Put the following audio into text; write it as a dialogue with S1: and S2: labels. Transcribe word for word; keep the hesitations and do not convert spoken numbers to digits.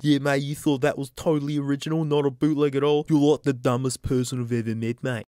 S1: Yeah, mate, you thought that was totally original, not a bootleg at all? You're like the dumbest person I've ever met, mate.